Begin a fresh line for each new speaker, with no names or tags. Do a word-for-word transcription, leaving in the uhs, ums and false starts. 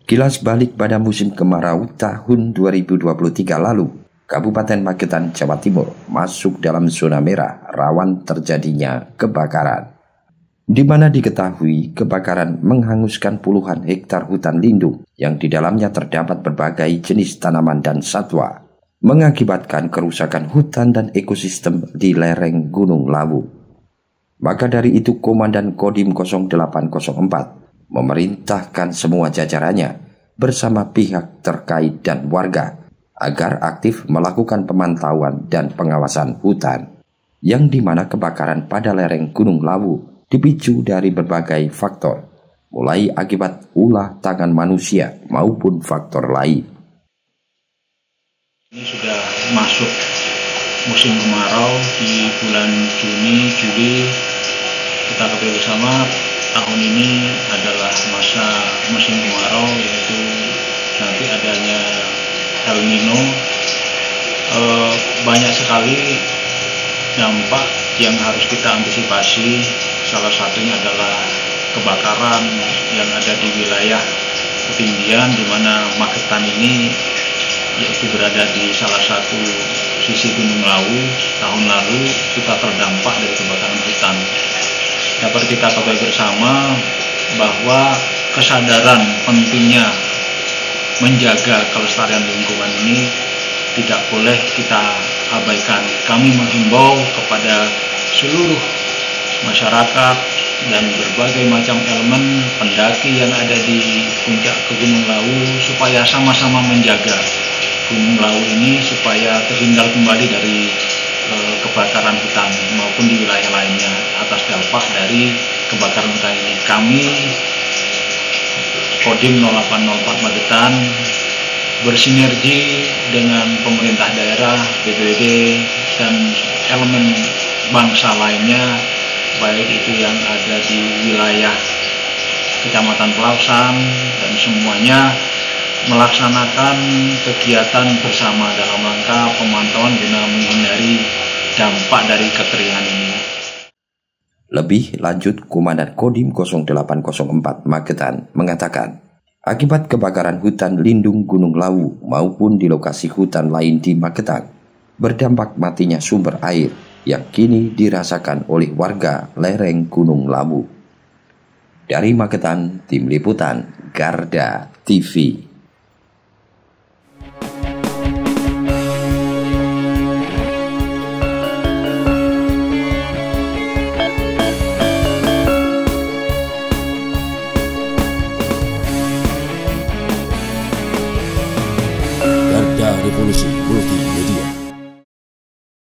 Kilas balik pada musim kemarau tahun dua ribu dua puluh tiga lalu, Kabupaten Magetan, Jawa Timur masuk dalam zona merah rawan terjadinya kebakaran. Di mana diketahui kebakaran menghanguskan puluhan hektar hutan lindung yang di dalamnya terdapat berbagai jenis tanaman dan satwa, mengakibatkan kerusakan hutan dan ekosistem di lereng Gunung Lawu. Maka dari itu Komandan Kodim nol delapan nol empat memerintahkan semua jajarannya bersama pihak terkait dan warga agar aktif melakukan pemantauan dan pengawasan hutan, yang dimana kebakaran pada lereng Gunung Lawu dipicu dari berbagai faktor, mulai akibat ulah tangan manusia maupun faktor lain.
Ini sudah masuk musim kemarau di bulan Juni, Juli. Kita ketahui bersama tahun ini adalah masa musim kemarau, yaitu nanti adanya El Nino. E, banyak sekali dampak yang harus kita antisipasi. Salah satunya adalah kebakaran yang ada di wilayah ketinggian, di mana Magetan ini yaitu berada di salah satu sisi Gunung Lawu. Tahun lalu kita terdampak dari kebakaran hutan. Dapat kita ketahui bersama bahwa kesadaran pentingnya menjaga kelestarian lingkungan ini tidak boleh kita abaikan. Kami menghimbau kepada seluruh masyarakat dan berbagai macam elemen pendaki yang ada di puncak ke Gunung Lawu supaya sama-sama menjaga Gunung Lawu ini supaya terhindar kembali dari e, kebakaran hutan maupun di wilayah lainnya atas dampak dari kebakaran hutan ini. Kami Kodim nol delapan nol empat Magetan bersinergi dengan pemerintah daerah, B P B D, dan elemen bangsa lainnya, baik itu yang ada di wilayah Kecamatan Pelausan, dan semuanya melaksanakan kegiatan bersama dalam rangka pemantauan guna menghindari dampak dari kekeringan ini.
Lebih lanjut, Komandan Kodim nol delapan nol empat Magetan mengatakan, akibat kebakaran hutan lindung Gunung Lawu maupun di lokasi hutan lain di Magetan, berdampak matinya sumber air yang kini dirasakan oleh warga lereng Gunung Lawu. Dari Magetan, Tim Liputan Garda T V.
Revolusi Multi